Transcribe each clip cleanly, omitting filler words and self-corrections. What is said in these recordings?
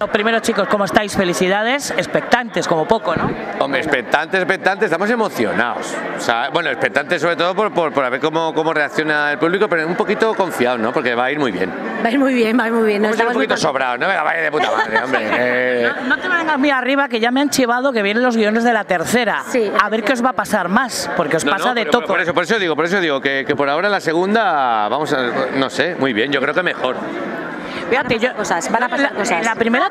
Lo primero, chicos, ¿cómo estáis? Felicidades, expectantes como poco, ¿no? Hombre, expectantes, estamos emocionados. O sea, bueno, expectantes sobre todo por ver cómo reacciona el público, pero un poquito confiados, ¿no? Porque va a ir muy bien. Va a ir muy bien, va a ir muy bien. Estamos un poquito sobrados, ¿no? Venga, vaya de puta madre, hombre. No te vengas muy arriba, que ya me han chivado que vienen los guiones de la tercera. Sí, a ver qué os va a pasar más, porque os pasa de todo. Por eso digo que por ahora la segunda, vamos a, no sé, muy bien, yo creo que mejor. Fíjate, van a pasar cosas. En la primera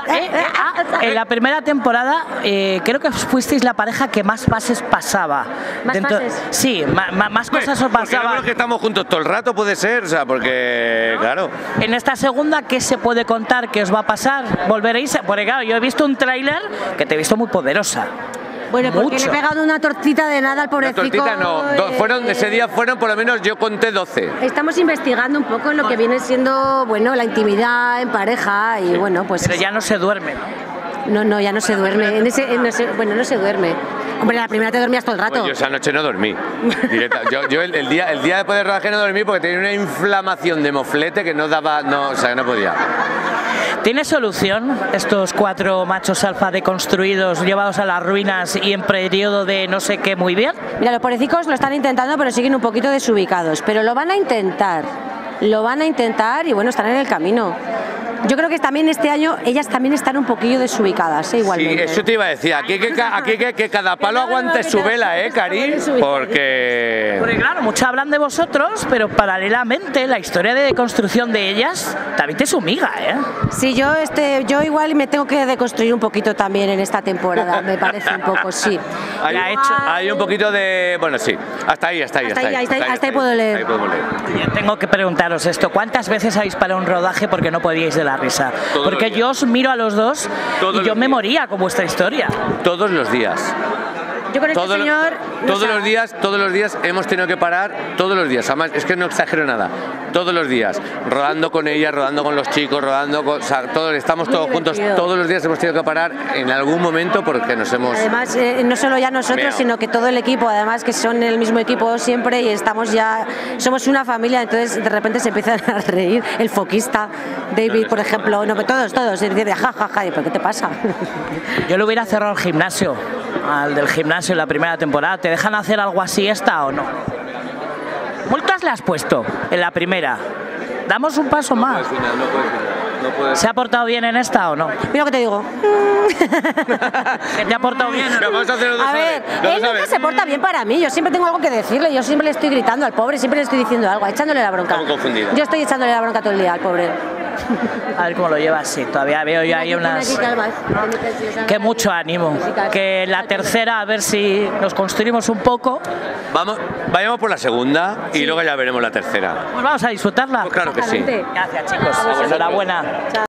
temporada, creo que fuisteis la pareja que más fases pasaba. ¿Más fases? Sí, más cosas os pasaban. Porque que estamos juntos todo el rato, puede ser, o sea, porque, claro. En esta segunda, ¿qué se puede contar? ¿Qué os va a pasar? ¿Volveréis? Porque claro, yo he visto un tráiler que te he visto muy poderosa. Bueno, porque le he pegado una tortita de nada al pobrecito. Una tortita no, ese día fueron por lo menos, yo conté 12. Estamos investigando un poco en lo que viene siendo, bueno, la intimidad en pareja y bueno, pues... Pero ya no se duerme. No, ya no se duerme. Bueno, no se duerme. Hombre, la primera te dormías todo el rato. Pues yo esa noche no dormí. Yo el día después de rodaje no dormí porque tenía una inflamación de moflete que no daba, o sea, que no podía. ¿Tiene solución estos 4 machos alfa deconstruidos, llevados a las ruinas y en periodo de no sé qué muy bien? Mira, los pobrecicos lo están intentando, pero siguen un poquito desubicados. Pero lo van a intentar y bueno, están en el camino. Yo creo que también este año ellas también están un poquillo desubicadas, igualmente. Sí, eso te iba a decir. Aquí que cada palo aguante su vela, Cari. Porque claro, mucho hablan de vosotros, pero paralelamente la historia de deconstrucción de ellas también te sumiga, ¿eh? Sí, yo igual me tengo que deconstruir un poquito también en esta temporada, me parece un poco, sí. Hay un poquito de... Bueno, sí. Hasta ahí puedo leer. Yo tengo que preguntaros esto. ¿Cuántas veces habéis parado un rodaje porque no podíais de la risa? Porque yo os miro a los dos y yo me moría con vuestra historia. Todos los días. Yo con este señor... Todos los días hemos tenido que parar, todos los días, además es que no exagero nada, todos los días, rodando con ella, rodando con los chicos, estamos todos juntos, todos los días hemos tenido que parar en algún momento porque nos hemos... Además, no solo ya nosotros, sino que todo el equipo, además que son el mismo equipo siempre y somos una familia, entonces de repente se empiezan a reír, el foquista, David, por ejemplo, todos, y dice, jajaja, ¿pero qué te pasa? Yo le hubiera cerrado el gimnasio, al del gimnasio en la primera temporada. ¿Te dejan hacer algo así esta o no? ¿Multas le has puesto en la primera? Damos un paso más. No puedes. ¿Se ha portado bien en esta o no? Mira lo que te digo. ¿Que te ha portado bien? A ver, él nunca se porta bien para mí. Yo siempre tengo algo que decirle. Yo siempre le estoy gritando al pobre, siempre le estoy diciendo algo, echándole la bronca. Estamos confundidos. Yo estoy echándole la bronca todo el día al pobre. A ver cómo lo llevas, sí. Todavía veo yo ahí unas... Que mucho ánimo. Que la tercera, a ver si nos construimos un poco. Vayamos por la segunda y luego ya veremos la tercera. Pues vamos a disfrutarla. Pues claro que sí. Gracias, chicos. Enhorabuena.